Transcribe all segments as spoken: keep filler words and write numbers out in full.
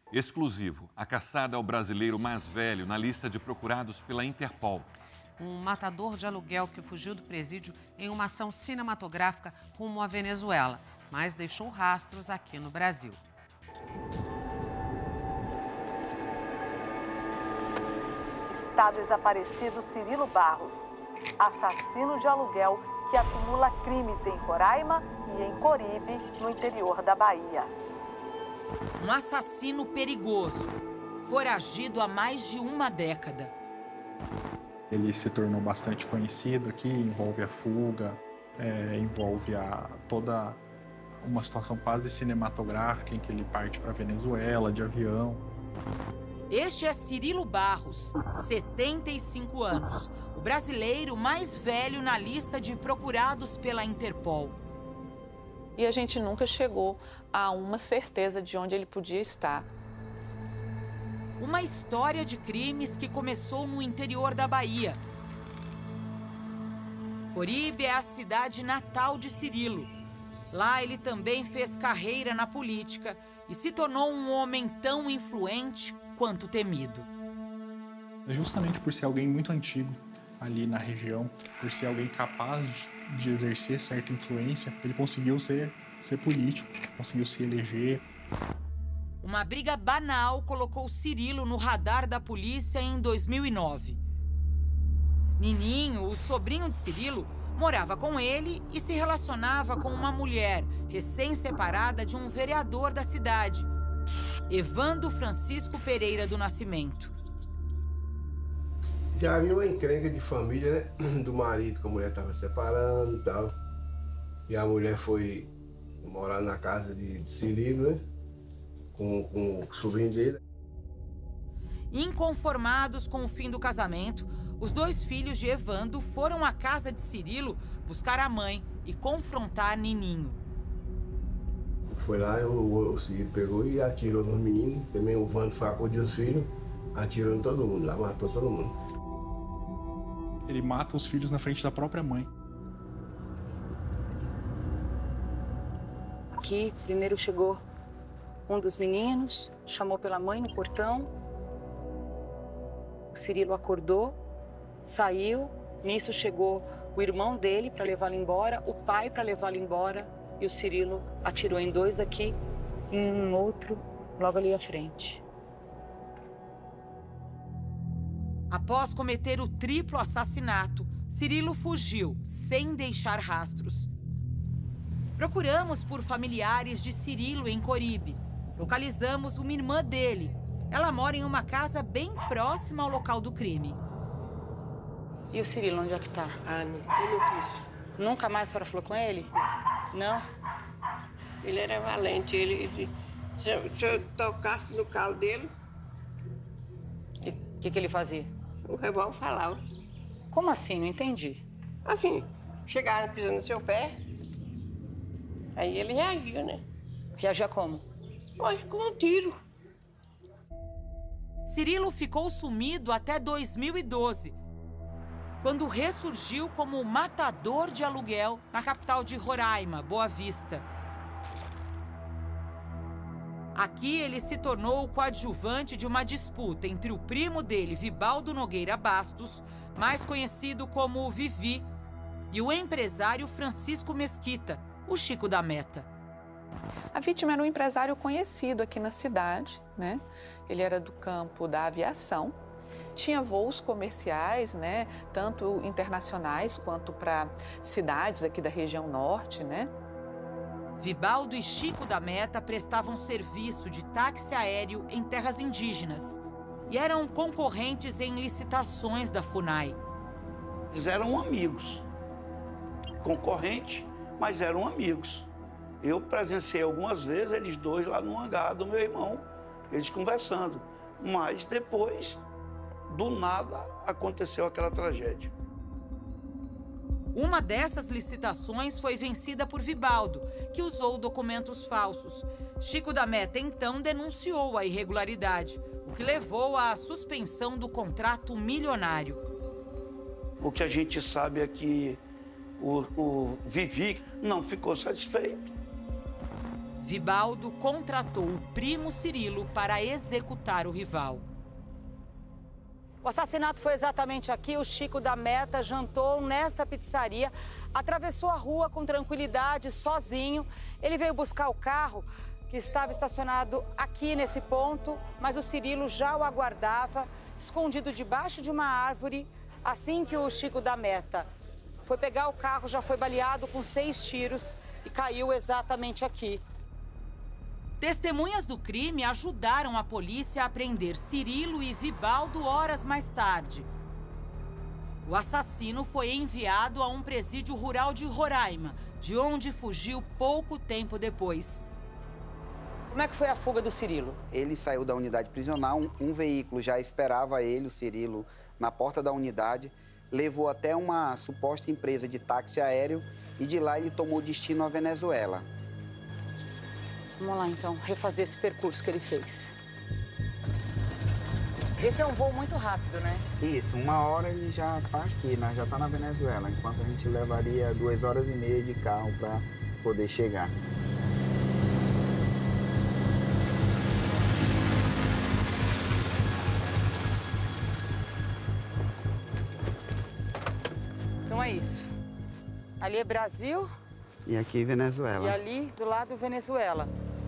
Exclusivo, a caçada ao brasileiro mais velho na lista de procurados pela Interpol. Um matador de aluguel que fugiu do presídio em uma ação cinematográfica rumo à Venezuela, mas deixou rastros aqui no Brasil. Está desaparecido Cirilo Barros, assassino de aluguel que acumula crimes em Roraima e em Coribe, no interior da Bahia. Um assassino perigoso, foragido há mais de uma década. Ele se tornou bastante conhecido aqui, envolve a fuga, é, envolve a, toda uma situação quase cinematográfica em que ele parte para a Venezuela de avião. Este é Cirilo Barros, setenta e cinco anos, o brasileiro mais velho na lista de procurados pela Interpol. E a gente nunca chegou a uma certeza de onde ele podia estar. Uma história de crimes que começou no interior da Bahia. Coribe é a cidade natal de Cirilo. Lá ele também fez carreira na política e se tornou um homem tão influente quanto temido. Justamente por ser alguém muito antigo ali na região, por ser alguém capaz de de exercer certa influência, ele conseguiu ser, ser político, conseguiu se eleger. Uma briga banal colocou Cirilo no radar da polícia em dois mil e nove. Nininho, o sobrinho de Cirilo, morava com ele e se relacionava com uma mulher recém-separada de um vereador da cidade, Evandro Francisco Pereira do Nascimento. Já havia uma encrenca de família, né? Do marido, que a mulher estava separando e tal. E a mulher foi morar na casa de, de Cirilo, né? Com, com o sobrinho dele. Inconformados com o fim do casamento, os dois filhos de Evandro foram à casa de Cirilo buscar a mãe e confrontar Nininho. Foi lá, o, o Cirilo pegou e atirou nos meninos. Também o Evandro facou os filhos, atirou em todo mundo, lá matou todo mundo. Ele mata os filhos na frente da própria mãe. Aqui, primeiro chegou um dos meninos, chamou pela mãe no portão. O Cirilo acordou, saiu. Nisso chegou o irmão dele para levá-lo embora, o pai para levá-lo embora. E o Cirilo atirou em dois aqui, em um outro, logo ali à frente. Após cometer o triplo assassinato, Cirilo fugiu, sem deixar rastros. Procuramos por familiares de Cirilo em Coribe. Localizamos uma irmã dele. Ela mora em uma casa bem próxima ao local do crime. E o Cirilo, onde é que tá? Ah, não tem notícia. Nunca mais a senhora falou com ele? Não? Ele era valente. Ele, ele, se, eu, se eu tocasse no calo dele... O que, que ele fazia? O revólver falava. Como assim? Não entendi. Assim, chegava pisando no seu pé, aí ele reagia, né? Reagia como? Olha, com um tiro. Cirilo ficou sumido até dois mil e doze, quando ressurgiu como matador de aluguel na capital de Roraima, Boa Vista. Aqui ele se tornou o coadjuvante de uma disputa entre o primo dele, Vibaldo Nogueira Bastos, mais conhecido como Vivi, e o empresário Francisco Mesquita, o Chico da Meta. A vítima era um empresário conhecido aqui na cidade, né? Ele era do campo da aviação, tinha voos comerciais, né? Tanto internacionais quanto para cidades aqui da região norte, né? Vibaldo e Chico da Meta prestavam serviço de táxi aéreo em terras indígenas e eram concorrentes em licitações da FUNAI. Eles eram amigos, concorrentes, mas eram amigos. Eu presenciei algumas vezes eles dois lá no hangar do meu irmão, eles conversando, mas depois, do nada, aconteceu aquela tragédia. Uma dessas licitações foi vencida por Vibaldo, que usou documentos falsos. Chico da Meta, então, denunciou a irregularidade, o que levou à suspensão do contrato milionário. O que a gente sabe é que o, o Vivi não ficou satisfeito. Vibaldo contratou o primo Cirilo para executar o rival. O assassinato foi exatamente aqui. O Chico da Meta jantou nesta pizzaria, atravessou a rua com tranquilidade, sozinho. Ele veio buscar o carro que estava estacionado aqui nesse ponto, mas o Cirilo já o aguardava, escondido debaixo de uma árvore. Assim que o Chico da Meta foi pegar o carro, já foi baleado com seis tiros e caiu exatamente aqui. Testemunhas do crime ajudaram a polícia a prender Cirilo e Vibaldo horas mais tarde. O assassino foi enviado a um presídio rural de Roraima, de onde fugiu pouco tempo depois. Como é que foi a fuga do Cirilo? Ele saiu da unidade prisional, um, um veículo já esperava ele, o Cirilo, na porta da unidade, levou até uma suposta empresa de táxi aéreo e de lá ele tomou destino à Venezuela. Vamos lá, então, refazer esse percurso que ele fez. Esse é um voo muito rápido, né? Isso, uma hora ele já está aqui, né? Já está na Venezuela, enquanto a gente levaria duas horas e meia de carro para poder chegar. Então é isso. Ali é Brasil. E aqui Venezuela. E ali do lado Venezuela.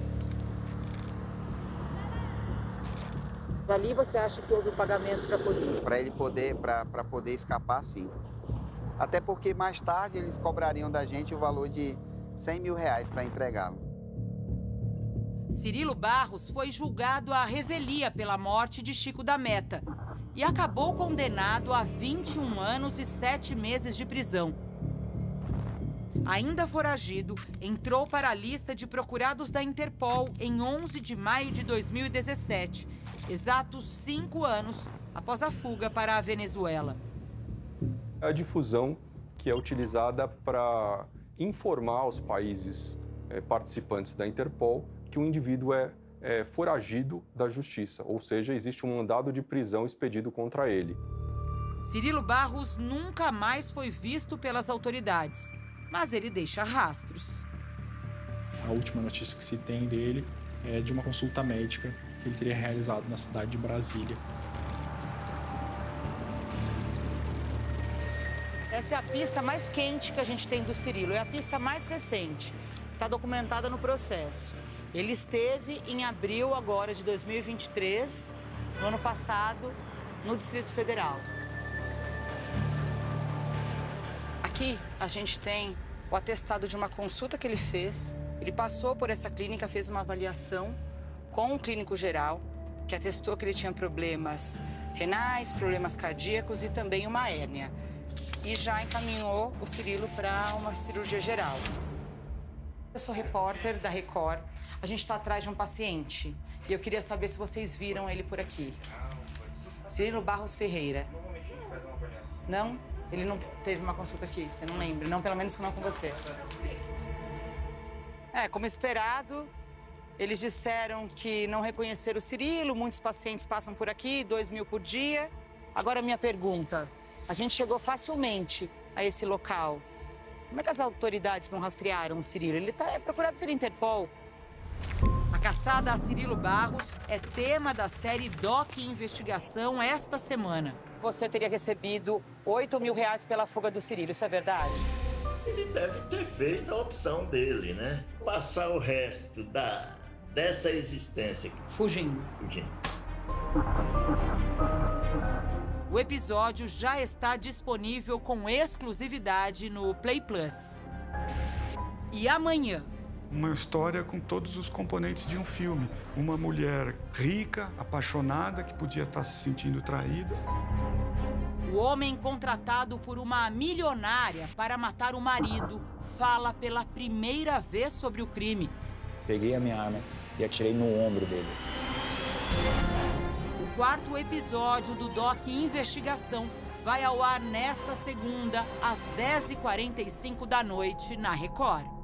Dali você acha que houve o pagamento para a polícia? Para ele poder, para poder escapar, sim. Até porque mais tarde eles cobrariam da gente o valor de cem mil reais para entregá-lo. Cirilo Barros foi julgado à revelia pela morte de Chico da Meta e acabou condenado a vinte e um anos e sete meses de prisão. Ainda foragido, entrou para a lista de procurados da Interpol em onze de maio de dois mil e dezessete, exatos cinco anos após a fuga para a Venezuela. A difusão que é utilizada para informar os países é, participantes da Interpol que o indivíduo é, é foragido da justiça, ou seja, existe um mandado de prisão expedido contra ele. Cirilo Barros nunca mais foi visto pelas autoridades, mas ele deixa rastros. A última notícia que se tem dele é de uma consulta médica que ele teria realizado na cidade de Brasília. Essa é a pista mais quente que a gente tem do Cirilo, é a pista mais recente, está documentada no processo. Ele esteve em abril agora de dois mil e vinte e três, no ano passado, no Distrito Federal. Aqui a gente tem o atestado de uma consulta que ele fez. Ele passou por essa clínica, fez uma avaliação com um clínico geral, que atestou que ele tinha problemas renais, problemas cardíacos e também uma hérnia. E já encaminhou o Cirilo para uma cirurgia geral. Eu sou repórter da Record. A gente está atrás de um paciente e eu queria saber se vocês viram ele por aqui. Cirilo Barros Ferreira. Normalmente a gente faz uma avaliação. Não? Ele não teve uma consulta aqui, você não lembra? Não, pelo menos não com você. É, como esperado, eles disseram que não reconheceram o Cirilo, muitos pacientes passam por aqui, dois mil por dia. Agora, minha pergunta, a gente chegou facilmente a esse local. Como é que as autoridades não rastrearam o Cirilo? Ele tá, é procurado pela Interpol. A caçada a Cirilo Barros é tema da série Doc Investigação esta semana. Você teria recebido oito mil reais pela fuga do Cirilo, isso é verdade? Ele deve ter feito a opção dele, né? Passar o resto da, dessa existência aqui. Fugindo. Fugindo. O episódio já está disponível com exclusividade no Play Plus. E amanhã... Uma história com todos os componentes de um filme. Uma mulher rica, apaixonada, que podia estar se sentindo traída. O homem contratado por uma milionária para matar o marido fala pela primeira vez sobre o crime. Peguei a minha arma e atirei no ombro dele. O quarto episódio do Doc Investigação vai ao ar nesta segunda, às dez e quarenta e cinco da noite, na Record.